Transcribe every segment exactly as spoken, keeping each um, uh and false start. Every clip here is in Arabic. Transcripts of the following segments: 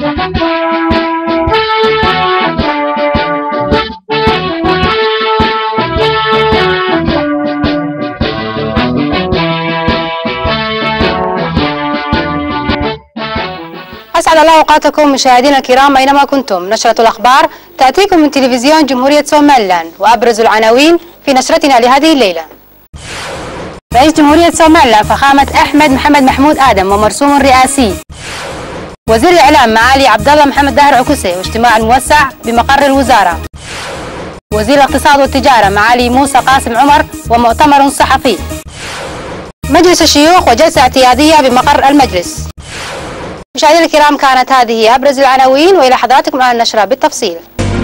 أسعد الله أوقاتكم مشاهدينا الكرام أينما كنتم. نشرة الأخبار تأتيكم من تلفزيون جمهورية سوماليلاند، وأبرز العناوين في نشرتنا لهذه الليلة. رئيس جمهورية سوماليلاند فخامة أحمد محمد محمود آدم ومرسوم رئاسي. وزير الإعلام معالي عبد الله محمد داهر عكوسي واجتماع موسع بمقر الوزارة. وزير الاقتصاد والتجارة معالي موسى قاسم عمر ومؤتمر صحفي. مجلس الشيوخ وجلسة اعتيادية بمقر المجلس. مشاهدينا الكرام، كانت هذه أبرز العناوين، وإلى حضراتكم الآن النشرة بالتفصيل.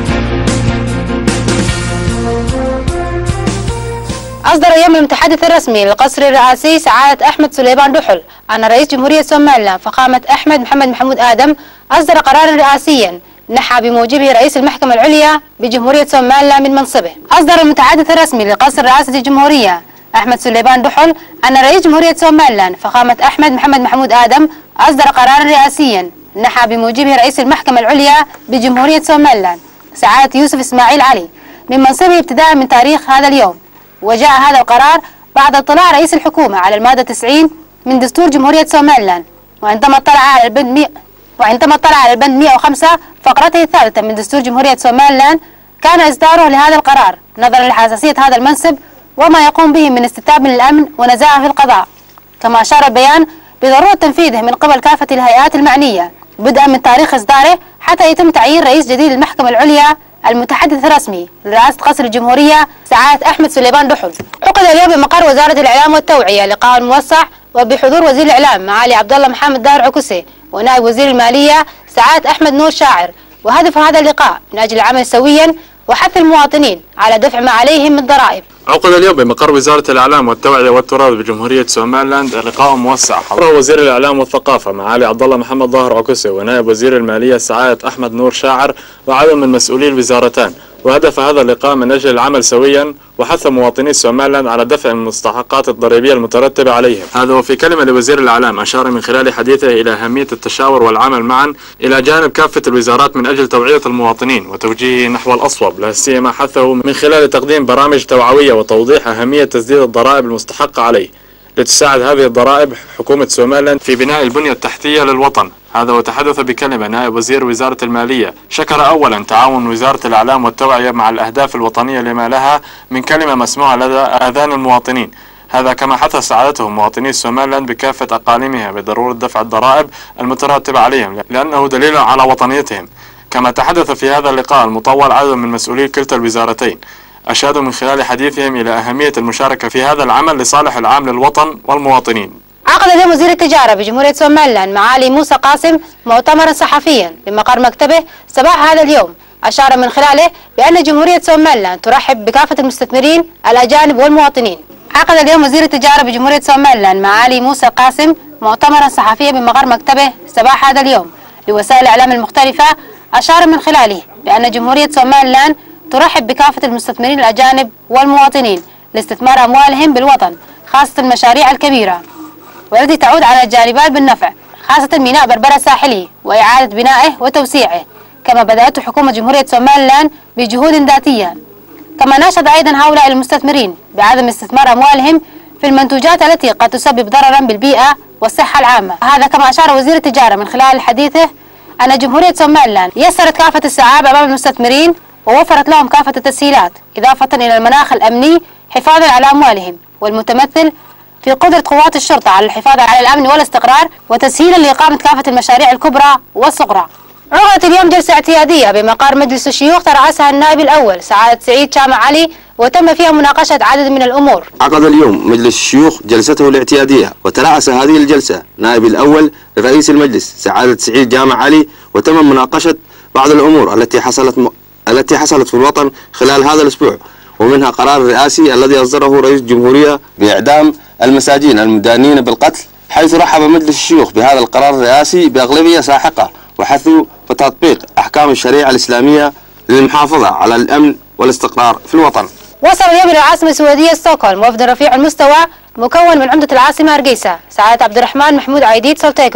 أصدر اليوم المتحدث الرسمي للقصر الرئاسي سعادة أحمد سليمان دحل أن رئيس جمهورية سوماليلاند فخامة أحمد محمد محمود آدم أصدر قرارا رئاسيا نحى بموجبه رئيس المحكمة العليا بجمهورية سوماليلاند من منصبه. أصدر المتحدث الرسمي للقصر الرئاسي الجمهورية أحمد سليمان دحل أن رئيس جمهورية سوماليلاند فخامة أحمد محمد محمود آدم أصدر قرارا رئاسيا نحى بموجبه رئيس المحكمة العليا بجمهورية سوماليلاند سعادة يوسف إسماعيل علي من منصبه ابتداء من تاريخ هذا اليوم. وجاء هذا القرار بعد اطلاع رئيس الحكومة على المادة تسعين من دستور جمهورية سوماليلاند، وعندما اطلع على البند مئة وعندما اطلع على البند مئة وخمسة فقرته الثالثة من دستور جمهورية سوماليلاند، كان إصداره لهذا القرار نظرا لحساسية هذا المنصب وما يقوم به من استتاب للأمن ونزاهة في القضاء. كما أشار البيان بضرورة تنفيذه من قبل كافة الهيئات المعنية بدءا من تاريخ إصداره حتى يتم تعيين رئيس جديد للمحكمة العليا. المتحدث الرسمي لرئاسة قصر الجمهورية سعادة أحمد سليمان دحل. عقد اليوم بمقر وزارة الإعلام والتوعية لقاء موسع وبحضور وزير الإعلام معالي عبد الله محمد داهر عكوسي ونائب وزير المالية سعادة أحمد نور شاعر. وهدف هذا اللقاء من أجل العمل سويا وحث المواطنين على دفع ما عليهم من ضرائب. عقد اليوم بمقر وزارة الإعلام والتوعية والتراث بجمهورية سوماليلاند لقاء موسع حضره وزير الإعلام والثقافة معالي عبد الله محمد داهر عكوسي ونائب وزير المالية سعادة أحمد نور شاعر وعدد من مسؤولي الوزارتان. وهدف هذا اللقاء من أجل العمل سويا وحث مواطني سوماليلاند على دفع المستحقات الضريبية المترتبة عليهم. هذا وفي كلمة لوزير الإعلام أشار من خلال حديثه إلى أهمية التشاور والعمل معا إلى جانب كافة الوزارات من أجل توعية المواطنين وتوجيهه نحو الأصوب، لا سيما حثه من خلال تقديم برامج توعوية وتوضيح أهمية تسديد الضرائب المستحقة عليه لتساعد هذه الضرائب حكومة سوماليلاند في بناء البنية التحتية للوطن. هذا وتحدث بكلمة نائب وزير وزارة المالية شكر أولا تعاون وزارة الإعلام والتوعية مع الأهداف الوطنية لما لها من كلمة مسموعة لدى آذان المواطنين. هذا كما حث سعادته مواطني سوماليلاند بكافة أقاليمها بضرورة دفع الضرائب المترتبة عليهم لأنه دليل على وطنيتهم. كما تحدث في هذا اللقاء المطول عدد من مسؤولي كلتا الوزارتين أشادوا من خلال حديثهم إلى أهمية المشاركة في هذا العمل لصالح العام للوطن والمواطنين. عقد اليوم وزير التجارة بجمهورية سوماليلاند معالي موسى قاسم مؤتمرا صحفيا بمقر مكتبه صباح هذا اليوم، أشار من خلاله بأن جمهورية سوماليلاند ترحب بكافة المستثمرين الأجانب والمواطنين. عقد اليوم وزير التجارة بجمهورية سوماليلاند معالي موسى قاسم مؤتمرا صحفيا بمقر مكتبه صباح هذا اليوم لوسائل الإعلام المختلفة، أشار من خلاله بأن جمهورية سوماليلاند ترحب بكافة المستثمرين الأجانب والمواطنين لاستثمار أموالهم بالوطن، خاصة المشاريع الكبيرة والتي تعود على الجانبين بالنفع، خاصة ميناء بربرة الساحلي وإعادة بنائه وتوسيعه، كما بدأته حكومة جمهورية سوماليلاند بجهود ذاتية. كما ناشد أيضا هؤلاء المستثمرين بعدم استثمار أموالهم في المنتوجات التي قد تسبب ضررا بالبيئة والصحة العامة. هذا كما أشار وزير التجارة من خلال حديثه أن جمهورية سوماليلاند يسرت كافة السعاب أمام المستثمرين ووفرت لهم كافة التسهيلات إضافة إلى المناخ الأمني حفاظا على أموالهم، والمتمثل في قدرة قوات الشرطة على الحفاظ على الأمن والاستقرار وتسهيلا لإقامة كافة المشاريع الكبرى والصغرى. عقدت اليوم جلسة اعتيادية بمقر مجلس الشيوخ ترأسها النائب الأول سعادة سعيد جامع علي وتم فيها مناقشة عدد من الأمور. عقد اليوم مجلس الشيوخ جلسته الاعتيادية وترأس هذه الجلسة نائب الأول لرئيس المجلس سعادة سعيد جامع علي وتم مناقشة بعض الأمور التي حصلت م... التي حصلت في الوطن خلال هذا الأسبوع، ومنها قرار رئاسي الذي أصدره رئيس الجمهورية بإعدام المساجين المدانين بالقتل، حيث رحب مجلس الشيوخ بهذا القرار الرئاسي بأغلبية ساحقة وحثوا بتطبيق أحكام الشريعة الإسلامية للمحافظة على الأمن والاستقرار في الوطن. وصل اليوم إلى العاصمة السويدية ستوكهولم وفد رفيع المستوى مكون من عمدة العاصمة هرقيسة سعادة عبد الرحمن محمود عيديد سولتيغو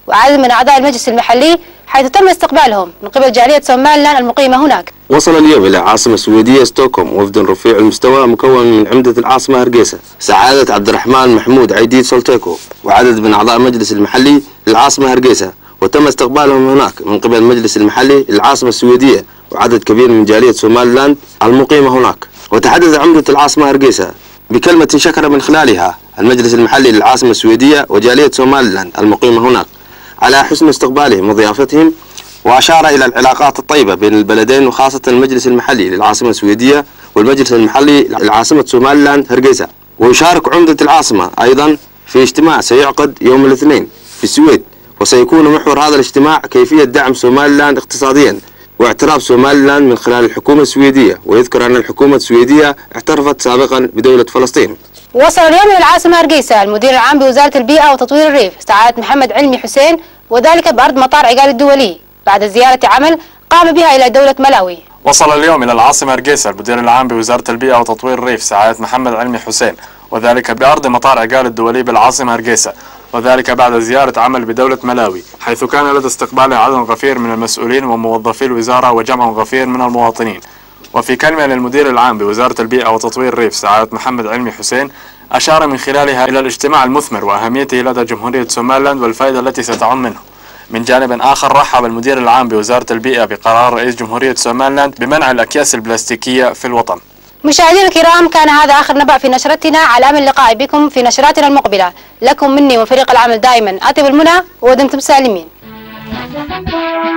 وعدد من أعضاء المجلس المحلي، حيث تم استقبالهم من قبل جالية سوماليلاند المقيمة هناك. وصل اليوم إلى عاصمة السويدية ستوكهولم وفد رفيع المستوى مكون من عمدة العاصمة هرقيسة سعادة عبد الرحمن محمود عيديد سولتيكو وعدد من أعضاء المجلس المحلي للعاصمة هرقيسة، وتم استقبالهم هناك من قبل المجلس المحلي للعاصمة السويدية وعدد كبير من جالية سوماليلاند المقيمة هناك. وتحدث عمدة العاصمة هرقيسة بكلمة شكر من خلالها المجلس المحلي للعاصمة السويدية وجالية سوماليلاند المقيمة هناك على حسن استقبالهم وضيافتهم، وأشار إلى العلاقات الطيبة بين البلدين وخاصة المجلس المحلي للعاصمة السويدية والمجلس المحلي لعاصمة سوماليلاند هرقيسة. ويشارك عمدة العاصمة أيضا في اجتماع سيعقد يوم الاثنين في السويد، وسيكون محور هذا الاجتماع كيفية دعم سوماليلاند اقتصاديا واعتراف سوماليلاند من خلال الحكومة السويدية. ويذكر أن الحكومة السويدية اعترفت سابقا بدولة فلسطين. وصل اليوم إلى العاصمة هرقيسة المدير العام بوزارة البيئة وتطوير الريف سعادة محمد علمي حسين، وذلك بأرض مطار عقال الدولي بعد زيارة عمل قام بها إلى دولة ملاوي. وصل اليوم إلى العاصمة هرقيسة المدير العام بوزارة البيئة وتطوير الريف سعادة محمد علمي حسين، وذلك بأرض مطار عقال الدولي بالعاصمة هرقيسة، وذلك بعد زيارة عمل بدولة ملاوي، حيث كان لدى استقباله عدد غفير من المسؤولين وموظفي الوزارة وجمع غفير من المواطنين. وفي كلمة للمدير العام بوزارة البيئة وتطوير الريف سعادة محمد علمي حسين، أشار من خلالها إلى الاجتماع المثمر وأهميته لدى جمهورية سوماليلاند والفائدة التي ستعم منه. من جانب آخر، رحب المدير العام بوزارة البيئة بقرار رئيس جمهورية سوماليلاند بمنع الأكياس البلاستيكية في الوطن. مشاهدينا الكرام، كان هذا آخر نبأ في نشرتنا، على أمل اللقاء بكم في نشراتنا المقبلة. لكم مني وفريق العمل دائما أطيب المنى ودمتم سالمين.